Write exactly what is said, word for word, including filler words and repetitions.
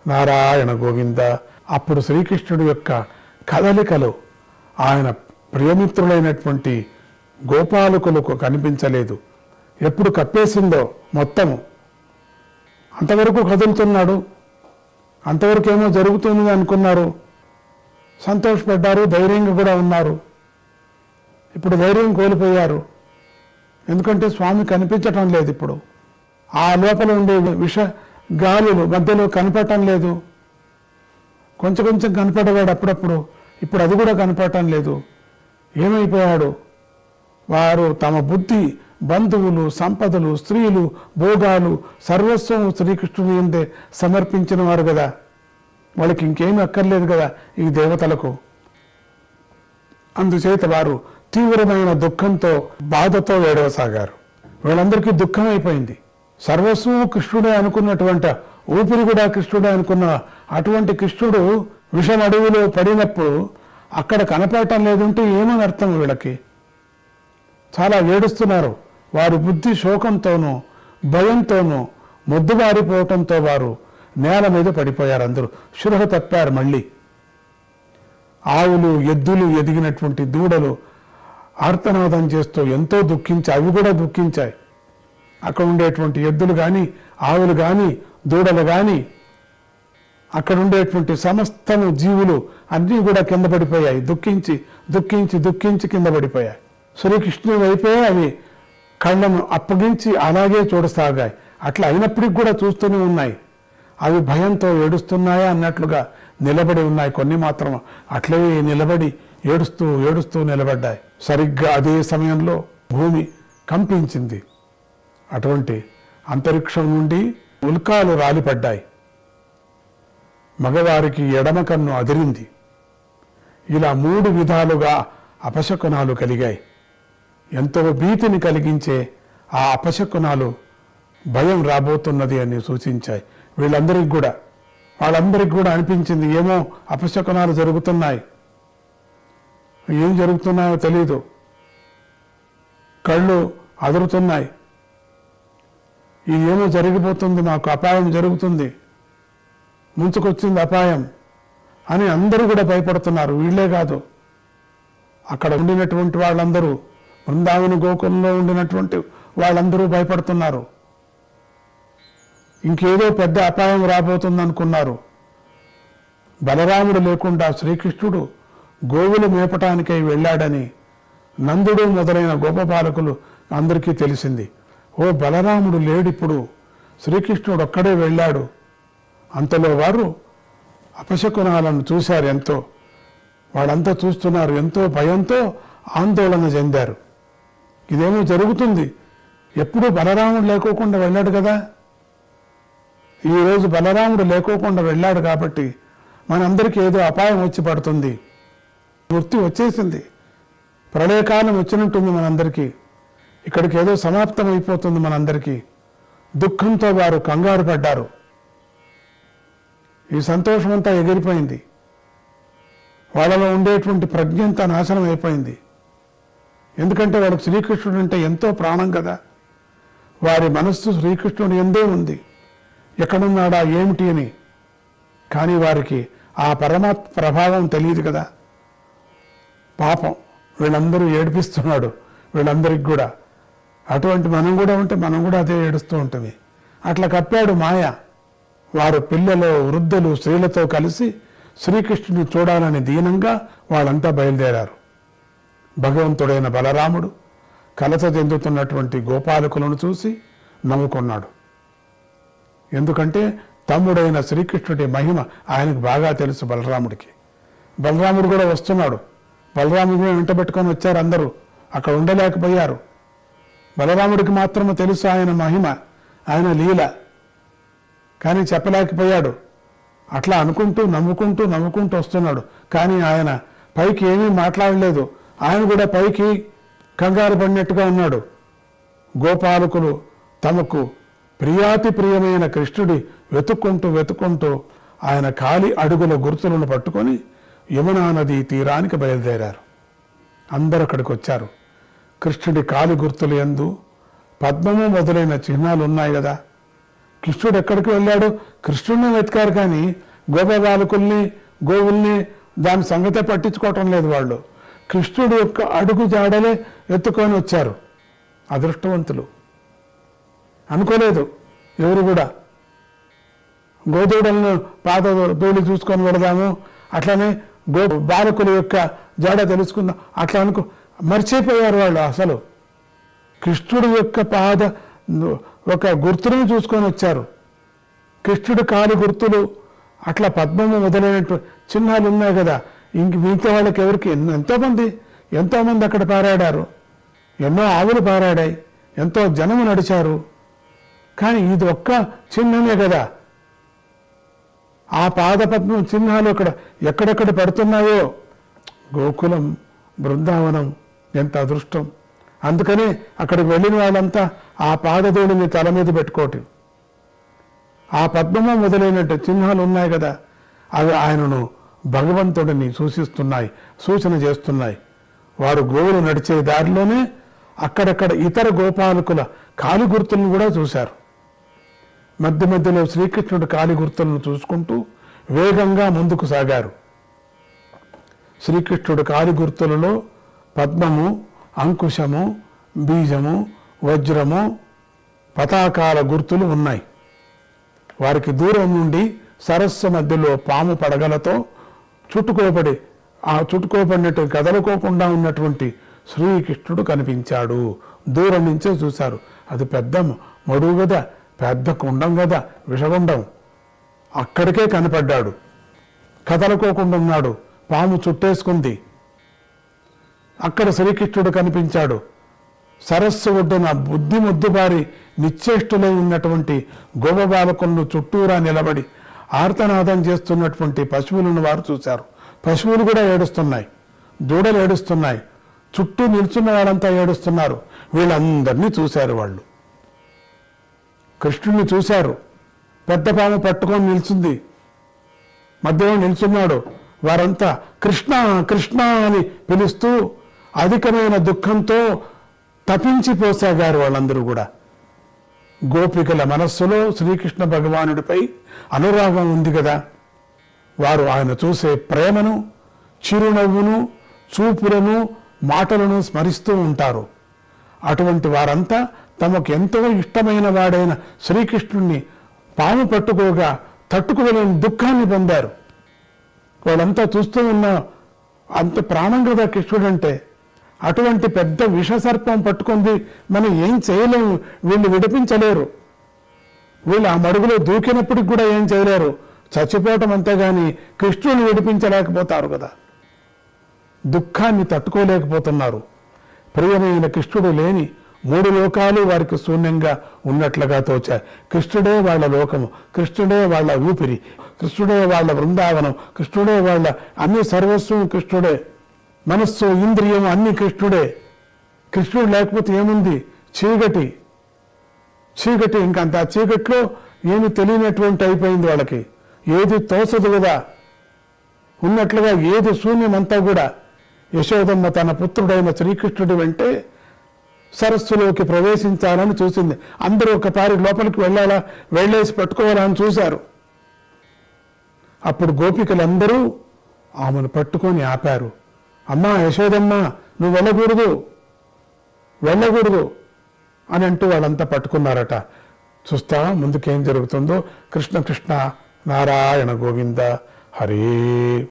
నారాయణ గోవింద. అప్పుడు శ్రీకృష్ణుడి యొక్క కదలికలు ఆయన ప్రియమిత్రులైనటువంటి గోపాలకులకు కనిపించలేదు. ఎప్పుడు కప్పేసిందో మొత్తము అంతవరకు కదులుతున్నాడు, అంతవరకు ఏమో జరుగుతుంది అనుకున్నారు, సంతోషపడ్డారు, ధైర్యంగా కూడా ఉన్నారు. ఇప్పుడు ధైర్యం కోల్పోయారు, ఎందుకంటే స్వామి కనిపించటం లేదు. ఇప్పుడు ఆ లోపల ఉండే విష గాలులు మధ్యలో కనపడటం లేదు. కొంచెం కొంచెం కనపడేవాడు అప్పుడప్పుడు, ఇప్పుడు అది కూడా కనపడటం లేదు. ఏమైపోయాడు? వారు తమ బుద్ధి, బంధువులు, సంపదలు, స్త్రీలు, భోగాలు సర్వస్వం శ్రీకృష్ణుని యందే సమర్పించిన వారు కదా. వాళ్ళకి ఇంకేమీ అక్కర్లేదు కదా ఈ దేవతలకు. అందుచేత వారు తీవ్రమైన దుఃఖంతో, బాధతో ఏడవసాగారు. వీళ్ళందరికీ దుఃఖం అయిపోయింది. సర్వస్వం కృష్ణుడే అనుకున్నటువంటి, ఊపిరి కూడా కృష్ణుడే అనుకున్న అటువంటి కృష్ణుడు విషం అడవిలో పడినప్పుడు అక్కడ కనపడటం లేదంటే ఏమని అర్థం? వీళ్ళకి చాలా ఏడుస్తున్నారు. వారి బుద్ధి శోకంతోనూ భయంతోనూ మొద్దుబారిపోవటంతో వారు నేల మీద పడిపోయారు. అందరూ శృహ తప్పారు. మళ్ళీ ఆవులు, ఎద్దులు, ఎదిగినటువంటి దూడలు ఆర్తనాదం చేస్తూ ఎంతో దుఃఖించాయి. అవి కూడా దుఃఖించాయి. అక్కడ ఉండేటువంటి ఎద్దులు కానీ, ఆవులు కానీ, దూడలు కానీ, అక్కడ ఉండేటువంటి సమస్తము జీవులు అన్నీ కూడా కింద పడిపోయాయి. దుఃఖించి దుఃఖించి దుఃఖించి కింద పడిపోయాయి. శ్రీకృష్ణుని వైపే అవి కళ్ళను అప్పగించి అలాగే చూడసాగాయి. అట్లా అయినప్పటికి కూడా చూస్తూనే ఉన్నాయి. అవి భయంతో ఏడుస్తున్నాయా అన్నట్లుగా నిలబడి ఉన్నాయి. కొన్ని మాత్రం అట్లే నిలబడి ఏడుస్తూ ఏడుస్తూ నిలబడ్డాయి. సరిగ్గా అదే సమయంలో భూమి కంపించింది. అటువంటి అంతరిక్షం నుండి ఉల్కాలు రాలిపడ్డాయి. మగవారికి ఎడమ కన్ను అదిరింది. ఇలా మూడు విధాలుగా అపశకునాలు కలిగాయి. ఎంతో భీతిని కలిగించే ఆ అపశకునాలు భయం రాబోతున్నది అని సూచించాయి. వీళ్ళందరికీ కూడా వాళ్ళందరికీ కూడా అనిపించింది ఏమో అపశకునాలు జరుగుతున్నాయి, ఏం జరుగుతున్నాయో తెలీదు. కళ్ళు అదురుతున్నాయి. ఇదేమో జరిగిపోతుంది, మాకు అపాయం జరుగుతుంది, ముంచుకొచ్చింది అపాయం అని అందరూ కూడా భయపడుతున్నారు. వీళ్ళే కాదు, అక్కడ ఉండినటువంటి వాళ్ళందరూ, బృందావన గోకులంలో ఉండినటువంటి వాళ్ళందరూ భయపడుతున్నారు. ఇంకేదో పెద్ద అపాయం రాబోతుంది అనుకున్నారు. బలరాముడు లేకుండా శ్రీకృష్ణుడు గోవులు మేపటానికై వెళ్ళాడని నందుడు మొదలైన గోపపాలకులు అందరికీ తెలిసింది. ఓ బలరాముడు లేడిప్పుడు, శ్రీకృష్ణుడు ఒక్కడే వెళ్ళాడు. అంతలో వారు అపశకునాలను చూశారు. ఎంతో వాళ్ళంతా చూస్తున్నారు. ఎంతో భయంతో ఆందోళన చెందారు. ఇదేమో జరుగుతుంది, ఎప్పుడూ బలరాముడు లేకోకుండా వెళ్ళాడు కదా, ఈరోజు బలరాముడు లేకోకుండా వెళ్ళాడు కాబట్టి మనందరికీ ఏదో అపాయం వచ్చి పడుతుంది, వృత్తి వచ్చేసింది, ప్రళయకాలం వచ్చినట్టుంది మనందరికీ, ఇక్కడికి ఏదో సమాప్తం అయిపోతుంది మనందరికీ. దుఃఖంతో వారు కంగారు పడ్డారు. ఈ సంతోషమంతా ఎగిరిపోయింది. వాళ్ళలో ఉండేటువంటి ప్రజ్ఞంతా నాశనం అయిపోయింది. ఎందుకంటే వాళ్ళకి శ్రీకృష్ణుడు అంటే ఎంతో ప్రాణం కదా. వారి మనస్సు శ్రీకృష్ణుడు ఎందే ఉంది, ఎక్కడున్నాడా ఏమిటి అని. కానీ వారికి ఆ పరమాత్మ ప్రభావం తెలియదు కదా. పాపం వీళ్ళందరూ ఏడిపిస్తున్నాడు వీళ్ళందరికీ కూడా. అటువంటి మనం కూడా ఉంటే మనం కూడా అదే ఏడుస్తూ ఉంటుంది. అట్లా కప్పాడు మాయ. వారు పిల్లలు, వృద్ధులు, స్త్రీలతో కలిసి శ్రీకృష్ణుని చూడాలని దీనంగా వాళ్ళంతా బయలుదేరారు. భగవంతుడైన బలరాముడు కలత చెందుతున్నటువంటి గోపాలకులను చూసి నవ్వుకున్నాడు. ఎందుకంటే తమ్ముడైన శ్రీకృష్ణుడి మహిమ ఆయనకు బాగా తెలుసు బలరాముడికి. బలరాముడు కూడా వస్తున్నాడు. బలరాముడు వెంట పెట్టుకొని వచ్చారు అందరూ. అక్కడ ఉండలేకపోయారు. బలరాముడికి మాత్రమే తెలుసు ఆయన మహిమ, ఆయన లీల. కానీ చెప్పలేకపోయాడు. అట్లా అనుకుంటూ నవ్వుకుంటూ నవ్వుకుంటూ వస్తున్నాడు. కానీ ఆయన పైకి ఏమీ మాట్లాడలేదు. ఆయన కూడా పైకి కంగారు పడినట్టుగా ఉన్నాడు. గోపాలకులు తమకు ప్రియాతి ప్రియమైన కృష్ణుడి వెతుక్కుంటూ వెతుక్కుంటూ ఆయన కాలి అడుగుల గుర్తులను పట్టుకొని యమునా నది తీరానికి బయలుదేరారు. అందరూ అక్కడికి వచ్చారు. కృష్ణుడి కాలి గుర్తులు యందు పద్మము మొదలైన చిహ్నాలు ఉన్నాయి కదా. కృష్ణుడు ఎక్కడికి వెళ్ళాడు? కృష్ణుడిని వెతికారు, కానీ గోపబాలకుల్ని గోవుల్ని దాని సంగతే పట్టించుకోవటం లేదు వాళ్ళు. కృష్ణుడు యొక్క అడుగు జాడలే ఎత్తుకొని వచ్చారు. అదృష్టవంతులు. అనుకోలేదు ఎవరు కూడా. గోదూడలను పాద ధూళి చూసుకొని వెళదాము, అట్లనే గో బాలకుల యొక్క జాడ తెలుసుకుందాం అట్లా అనుకో మర్చిపోయారు వాళ్ళు. అసలు కృష్ణుడి యొక్క పాద ఒక గుర్తులను చూసుకొని వచ్చారు. కృష్ణుడి కాలి గుర్తులు అట్లా పద్మము మొదలైనట్టు చిహ్నాలు ఉన్నాయి కదా. ఇంక మిగతా వాళ్ళకి ఎవరికి ఎంతోమంది ఎంతోమంది అక్కడ పారాడారు, ఎన్నో ఆవులు పారాడాయి, ఎంతో జనము నడిచారు. కానీ ఇది ఒక్క చిహ్నమే కదా. ఆ పాదపద్మం చిహ్నాలు అక్కడ ఎక్కడెక్కడ పడుతున్నాయో. గోకులం, బృందావనం ఎంత అదృష్టం. అందుకనే అక్కడికి వెళ్ళిన వాళ్ళంతా ఆ పాదధూళిని తల మీద పెట్టుకోవటం. ఆ పద్మము మొదలైనట్టు చిహ్నాలు ఉన్నాయి కదా, అవి ఆయనను భగవంతుడిని సూచిస్తున్నాయి, సూచన చేస్తున్నాయి. వారు గోవులు నడిచే దారిలోనే అక్కడక్కడ ఇతర గోపాలకుల కాలి గుర్తులను కూడా చూశారు. మధ్య మధ్యలో శ్రీకృష్ణుడి కాలి గుర్తులను చూసుకుంటూ వేగంగా ముందుకు సాగారు. శ్రీకృష్ణుడి కాలి గుర్తులలో పద్మము, అంకుశము, బీజము, వజ్రము, పతాకాల గుర్తులు ఉన్నాయి. వారికి దూరం నుండి సరస్సు మధ్యలో పాము పడగలతో చుట్టుకోబడి ఆ చుట్టుకోబడినట్టు కదలుకోకుండా ఉన్నటువంటి శ్రీకృష్ణుడు కనిపించాడు. దూరం నుంచే చూశారు. అది పెద్ద మడుగు కదా, పెద్ద కుండం కదా, విషగుండం. అక్కడికే కనపడ్డాడు. కదలుకోకుండా ఉన్నాడు. పాము చుట్టేసుకుంది. అక్కడ శ్రీకృష్ణుడు కనిపించాడు. సరస్సు ఒడ్డున బుద్ధి ముద్దుబారి నిశ్చేష్టులై ఉన్నటువంటి గోపబాలకులను చుట్టూరా నిలబడి ఆర్తనాదం చేస్తున్నటువంటి పశువులను వారు చూశారు. పశువులు కూడా ఏడుస్తున్నాయి, దూడలు ఏడుస్తున్నాయి, చుట్టూ నిల్చున్న వాళ్ళంతా ఏడుస్తున్నారు. వీళ్ళందరినీ చూశారు. వాళ్ళు కృష్ణుడిని చూశారు. పెద్ద పాము పట్టుకొని నిల్చుంది, మధ్యలో నిల్చున్నాడు. వారంతా కృష్ణ కృష్ణ అని పిలుస్తూ అధికమైన దుఃఖంతో తపించిపోసాగారు. వాళ్ళందరూ కూడా గోపికల మనస్సులో శ్రీకృష్ణ భగవానుడిపై అనురాగం ఉంది కదా. వారు ఆయన చూసే ప్రేమను, చిరునవ్వును, చూపులను, మాటలను స్మరిస్తూ ఉంటారు. అటువంటి వారంతా తమకు ఎంతో ఇష్టమైన వాడైన శ్రీకృష్ణుణ్ణి పాము పట్టుకోగా తట్టుకోలేని దుఃఖాన్ని పొందారు. వాళ్ళంతా చూస్తూ ఉన్న అంత ప్రాణం కదా కృష్ణుడంటే. అటువంటి పెద్ద విషసర్పం పట్టుకుంది, మనం ఏం చేయలేము, వీళ్ళు విడిపించలేరు. వీళ్ళు ఆ మడుగులో దూకినప్పటికి కూడా ఏం చేయలేరు, చచ్చిపోవటం అంతేగాని కృష్ణుని విడిపించలేకపోతారు కదా. దుఃఖాన్ని తట్టుకోలేకపోతున్నారు. ప్రియమైన కృష్ణుడు లేని మూడు లోకాలు వారికి శూన్యంగా ఉన్నట్లుగా తోచాయి. కృష్ణుడే వాళ్ళ లోకము, కృష్ణుడే వాళ్ళ ఊపిరి, కృష్ణుడే వాళ్ళ బృందావనం, కృష్ణుడే వాళ్ళ అన్ని సర్వస్వం కృష్ణుడే. మనస్సు, ఇంద్రియం అన్ని కృష్ణుడే. కృష్ణుడు లేకపోతే ఏముంది? చీకటి చీకటి ఇంకంత ఆ చీకట్లో ఏమి తెలియనటువంటి అయిపోయింది వాళ్ళకి. ఏది తోసదు కదా, ఉన్నట్లుగా ఏది శూన్యమంతా కూడా. యశోదమ్మ తన పుత్రుడైన శ్రీకృష్ణుడి వెంటే సరస్సులోకి ప్రవేశించాలని చూసింది. అందరూ ఒక పారి లోపలికి వెళ్ళాలా, వెళ్ళేసి పట్టుకోవాలా అని చూశారు. అప్పుడు గోపికలందరూ ఆమెను పట్టుకొని ఆపారు. అమ్మా యశోదమ్మ, నువ్వు వెళ్ళకూడదు వెళ్ళకూడదు అని అంటూ వాళ్ళంతా పట్టుకున్నారట. చూస్తావా ముందుకేం జరుగుతుందో. కృష్ణ కృష్ణ నారాయణ గోవింద హరే.